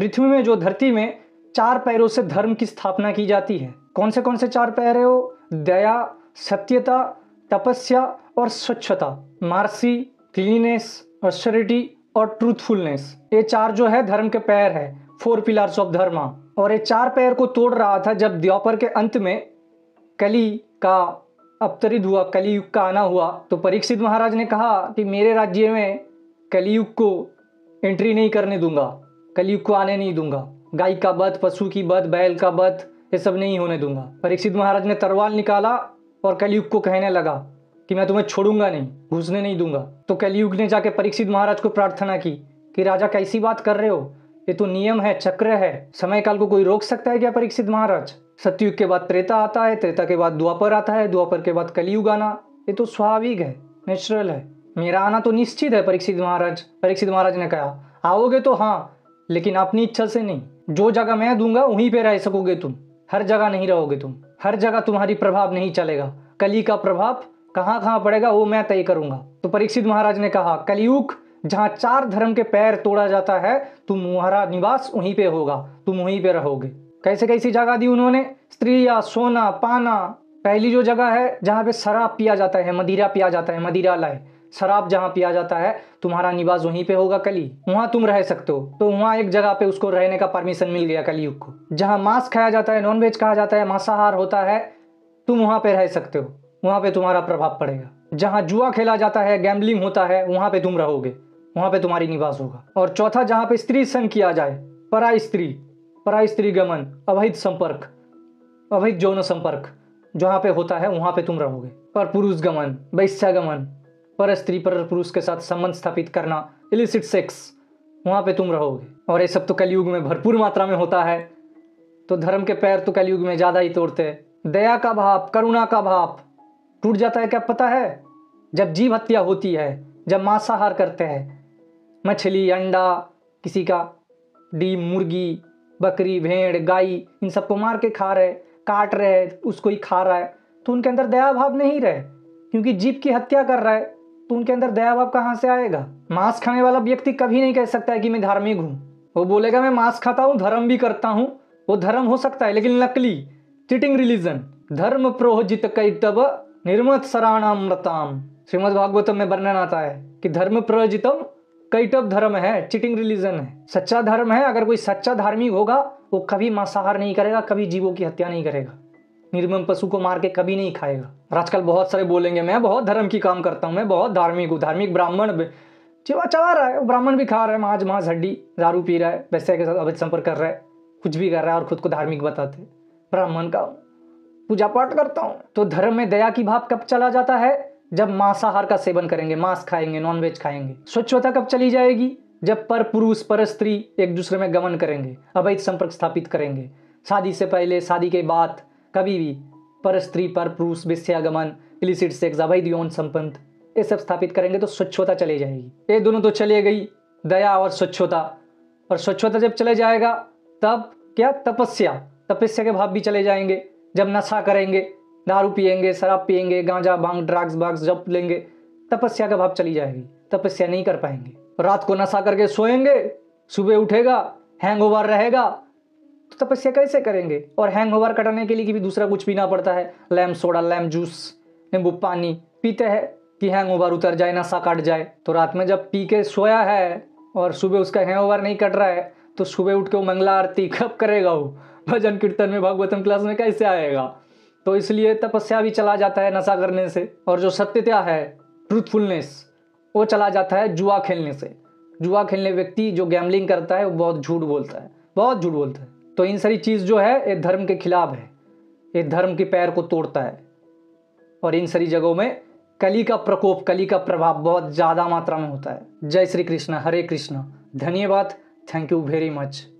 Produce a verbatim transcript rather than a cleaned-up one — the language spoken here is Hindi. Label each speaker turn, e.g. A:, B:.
A: पृथ्वी में जो धरती में चार पैरों से धर्म की स्थापना की जाती है, कौन से कौन से चार पैर है वो? दया, सत्यता, तपस्या और स्वच्छता। मार्सी, क्लीनेस, ऑस्टेरिटी और ट्रूथफुलनेस, ये चार जो है धर्म के पैर है, फोर पिलर्स ऑफ धर्मा। और ये चार पैर को तोड़ रहा था जब द्वापर के अंत में कली का अवतरित हुआ, कलियुग का आना हुआ। तो परीक्षित महाराज ने कहा कि मेरे राज्य में कलियुग को एंट्री नहीं करने दूंगा, कलियुग को आने नहीं दूंगा, गाय का वध, पशु की वध, बैल का वध, ये सब नहीं होने दूंगा। परीक्षित महाराज ने तलवार निकाला और कलियुग को कहने लगा कि मैं तुम्हें छोड़ूंगा नहीं, घुसने नहीं दूंगा। तो कलियुग ने जाके परीक्षित महाराज को प्रार्थना की कि राजा कैसी बात कर रहे हो, ये तो नियम है, चक्र है, समय काल को कोई रोक सकता है क्या परीक्षित महाराज? सतयुग के बाद त्रेता आता है, त्रेता के बाद द्वापर आता है, द्वापर के बाद कलियुग आना, ये तो स्वाभाविक है, नेचुरल है। मेरा आना तो निश्चित है परीक्षित महाराज। परीक्षित महाराज ने कहा आओगे तो हाँ, लेकिन अपनी इच्छा से नहीं। जो जगह मैं दूंगा वहीं पे रह सकोगे तुम, हर जगह नहीं रहोगे तुम, हर जगह तुम्हारी प्रभाव नहीं चलेगा। कली का प्रभाव कहाँ कहाँ पड़ेगा वो मैं तय करूंगा। तो परीक्षित महाराज ने कहा कलियुग जहाँ चार धर्म के पैर तोड़ा जाता है, तुम्हारा निवास वहीं पे होगा, तुम वहीं पे रहोगे। कैसे कैसी जगह दी उन्होंने? स्त्रियाँ, सोना, पाना। पहली जो जगह है जहाँ पे शराब पिया जाता है, मदिरा पिया जाता है, मदिरालय, शराब जहाँ पिया जाता है, तुम्हारा निवास वहीं पे होगा कली, वहाँ तुम रह सकते हो। तो वहाँ एक जगह पे उसको रहने का परमिशन मिल गया कलियुग को। जहाँ मांस खाया जाता है, नॉनवेज खाया जाता है, मांसाहार होता है, तुम वहाँ पे रह सकते हो, वहाँ पे तुम्हारा प्रभाव पड़ेगा। जहाँ जुआ खेला जाता है, गैम्बलिंग होता है, वहाँ पे तुम रहोगे, वहाँ पे तुम्हारी निवास होगा। और चौथा जहाँ पे स्त्री संग किया जाए, पराई स्त्री, पराई स्त्री गमन, अवैध संपर्क, अवैध यौन संपर्क जहाँ पे होता है वहाँ पे तुम रहोगे। पर पुरुष गमन, वैश्यागमन, पर स्त्री पर पुरुष के साथ संबंध स्थापित करना, इलिसिट सेक्स, वहाँ पे तुम रहोगे। और ये सब तो कलयुग में भरपूर मात्रा में होता है। तो धर्म के पैर तो कलयुग में ज़्यादा ही तोड़ते हैं। दया का भाव, करुणा का भाव टूट जाता है क्या पता है? जब जीव हत्या होती है, जब मांसाहार करते हैं, मछली, अंडा, किसी का डीम, मुर्गी, बकरी, भेड़, गाय, इन सबको मार के खा रहे, काट रहे, उसको ही खा रहा है, तो उनके अंदर दया भाव नहीं रहे, क्योंकि जीव की हत्या कर रहा है, तो उनके अंदर दया भाव कहाँ से आएगा? मांस खाने वाला व्यक्ति कभी नहीं कह सकता है कि मैं धार्मिक हूँ। वो बोलेगा मैं मांस खाता हूँ, धर्म भी करता हूँ, वो धर्म हो सकता है लेकिन नकली, चीटिंग रिलीजन। धर्म प्रोजित कैतव निर्मत शरणामृताम, श्रीमद् भागवतम में वर्णन आता है कि धर्म प्रोजितम कैटव धर्म है, चीटिंग रिलीजन है। सच्चा धर्म है, अगर कोई सच्चा धार्मिक होगा वो कभी मांसाहार नहीं करेगा, कभी जीवों की हत्या नहीं करेगा, निर्मम पशु को मार के कभी नहीं खाएगा। और आजकल बहुत सारे बोलेंगे मैं बहुत धर्म की काम करता हूँ, मैं बहुत धार्मिक हूँ, धार्मिक ब्राह्मण चिवा चवा रहा है, ब्राह्मण भी खा रहा है मांस मांस हड्डी, दारू पी रहा है, वैसे के साथ अवैध संपर्क कर रहा है, कुछ भी कर रहा है और खुद को धार्मिक बताते, ब्राह्मण का पूजा पाठ करता हूँ। तो धर्म में दया की भाव कब चला जाता है? जब मांसाहार का सेवन करेंगे, मांस खाएंगे, नॉनवेज खाएंगे। स्वच्छता कब चली जाएगी? जब पर पुरुष पर स्त्री एक दूसरे में गमन करेंगे, अवैध संपर्क स्थापित करेंगे, शादी से पहले, शादी के बाद, कभी भी पर स्त्री पर पुरुष वेश्यागमन, इलिसिट सेक्स, अवैध यौन संबंध, ये सब स्थापित करेंगे तो स्वच्छता चली जाएगी। ये दोनों तो चले गई, दया और स्वच्छता। और स्वच्छता जब चले जाएगा तब क्या? तपस्या, तपस्या के भाव भी चले जाएंगे। जब नशा करेंगे, दारू पिएंगे, शराब पिएंगे, गांजा, भांग, ड्रग्स बाग्स जब लेंगे, तपस्या का भाव चली जाएगी, तपस्या नहीं कर पाएंगे। रात को नशा करके सोएंगे, सुबह उठेगा, हैंगओवर रहेगा, तो तपस्या कैसे करेंगे? और हैंगओवर कटाने के लिए कि भी दूसरा कुछ पीना पड़ता है, लेम सोडा, लेम जूस, नींबू पानी पीते हैं कि हैंगओवर उतर जाए, नशा कट जाए। तो रात में जब पी के सोया है और सुबह उसका हैंगओवर नहीं कट रहा है, तो सुबह उठ के वो मंगला आरती कब करेगा? वो भजन कीर्तन में, भागवतम क्लास में कैसे आएगा? तो इसलिए तपस्या भी चला जाता है नशा करने से। और जो सत्यता है, ट्रूथफुलनेस, वो चला जाता है जुआ खेलने से। जुआ खेलने व्यक्ति जो गैम्बलिंग करता है वो बहुत झूठ बोलता है, बहुत झूठ बोलता है। तो इन सारी चीज़ जो है ये धर्म के खिलाफ है, ये धर्म के पैर को तोड़ता है। और इन सारी जगहों में कली का प्रकोप, कली का प्रभाव बहुत ज़्यादा मात्रा में होता है। जय श्री कृष्ण, हरे कृष्ण। धन्यवाद, थैंक यू वेरी मच।